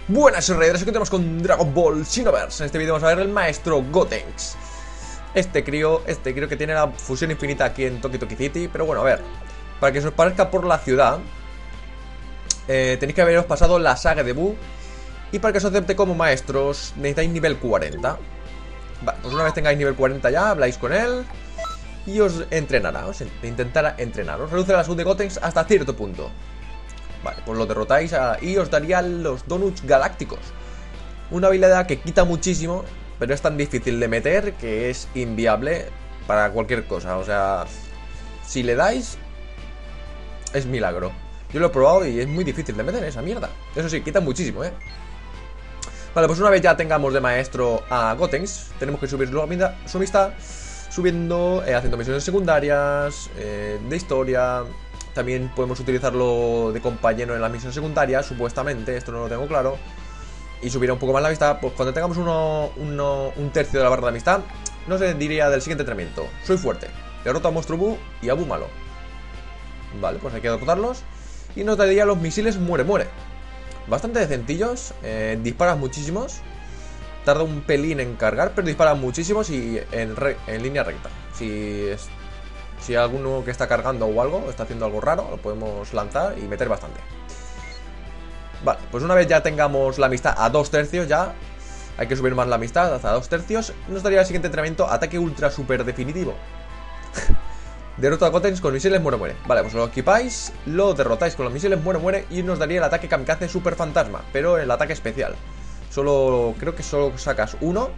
Buenas, soy Raiders, aquí tenemos con Dragon Ball Xenoverse. En este vídeo vamos a ver el maestro Gotenks. Este crío que tiene la fusión infinita aquí en Toki Toki City. Pero bueno, a ver, para que se os parezca por la ciudad, tenéis que haberos pasado la saga de Buu. Y para que os acepte como maestros necesitáis nivel 40. Vale, pues una vez tengáis nivel 40 ya, habláis con él y os entrenará, intentará entrenaros. Reduce la salud de Gotenks hasta cierto punto. Vale, pues lo derrotáis y os daría los donuts galácticos. Una habilidad que quita muchísimo, pero es tan difícil de meter que es inviable para cualquier cosa. O sea, si le dais, es milagro. Yo lo he probado y es muy difícil de meter esa mierda. Eso sí, quita muchísimo, Vale, pues una vez ya tengamos de maestro a Gotenks, tenemos que subir su amistad, subiendo, haciendo misiones secundarias, de historia. También podemos utilizarlo de compañero en las misiones secundarias, supuestamente, esto no lo tengo claro. Y subirá un poco más la amistad. Pues cuando tengamos un tercio de la barra de amistad, no se diría del siguiente entrenamiento: soy fuerte, derroto a monstruo Buu y a Buu malo. Vale, pues hay que derrotarlos. Y nos daría los misiles muere. Bastante sencillos, disparas muchísimos. Tarda un pelín en cargar, pero disparan muchísimos y en línea recta. Si hay alguno que está cargando o algo, está haciendo algo raro, lo podemos lanzar y meter bastante. Vale, pues una vez ya tengamos la amistad a 2 tercios ya, hay que subir más la amistad hasta 2 tercios. Nos daría el siguiente entrenamiento: ataque ultra super definitivo. Derrota a Gotenks con misiles muere. Vale, pues lo equipáis, lo derrotáis con los misiles muere y nos daría el ataque kamikaze super fantasma, pero el ataque especial. Creo que solo sacas uno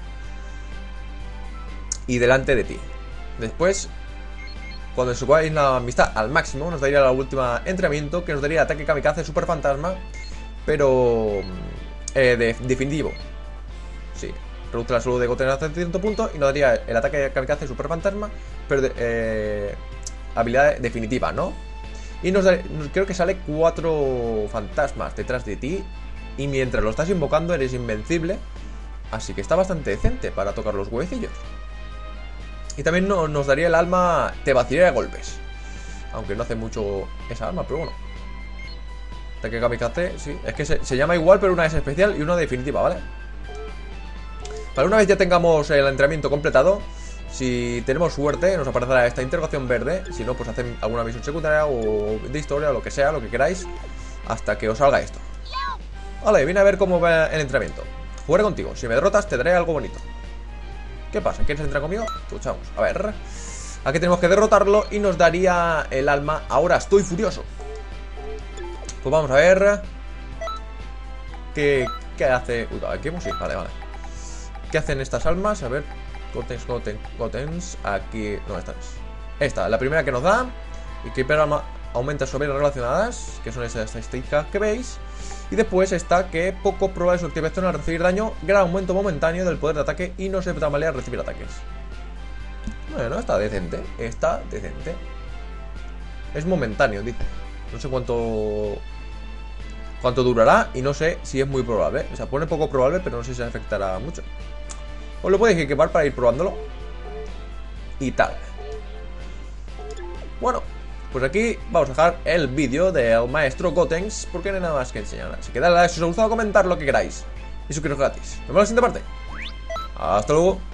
y delante de ti. Después, cuando subáis la amistad al máximo, nos daría la última entrenamiento, que nos daría el ataque kamikaze super fantasma, pero definitivo. Sí, reduce la salud de Goten hasta cierto punto y nos daría el ataque kamikaze super fantasma, pero habilidad definitiva, ¿no? Y creo que sale 4 fantasmas detrás de ti, y mientras lo estás invocando eres invencible. Así que está bastante decente para tocar los huevecillos. Y también nos daría el alma te vaciaré a golpes, aunque no hace mucho esa arma, pero bueno. Ataque kamikaze, sí, es que se llama igual, pero una es especial y una definitiva, ¿vale? Vale, una vez ya tengamos el entrenamiento completado, si tenemos suerte nos aparecerá esta interrogación verde. Si no, pues haced alguna misión secundaria o de historia o lo que sea, lo que queráis, hasta que os salga esto. Vale, vine a ver cómo va el entrenamiento. Jugaré contigo, si me derrotas te daré algo bonito. ¿Qué pasa? ¿Quieres entrar conmigo? Escuchamos. A ver, aquí tenemos que derrotarlo y nos daría el alma ahora estoy furioso. Pues vamos a ver ¿Qué hace? Uy, ¿qué música? Vale. ¿Qué hacen estas almas? A ver, Gotenks, aquí, no, esta, la primera que nos da. Y que alma aumenta sobre relacionadas, que son esas estadísticas que veis. Y después está que poco probable su activación al recibir daño, gran aumento momentáneo del poder de ataque y no se tambalea al recibir ataques. Bueno, está decente. Es momentáneo, dice. No sé cuánto durará y no sé si es muy probable. O sea, pone poco probable, pero no sé si se afectará mucho. Os lo podéis equipar para ir probándolo y tal. Bueno, pues aquí vamos a dejar el vídeo del maestro Gotenks, porque no hay nada más que enseñar. Así que dale like si os ha gustado, comentar lo que queráis y suscribiros gratis. Nos vemos en la siguiente parte. Hasta luego.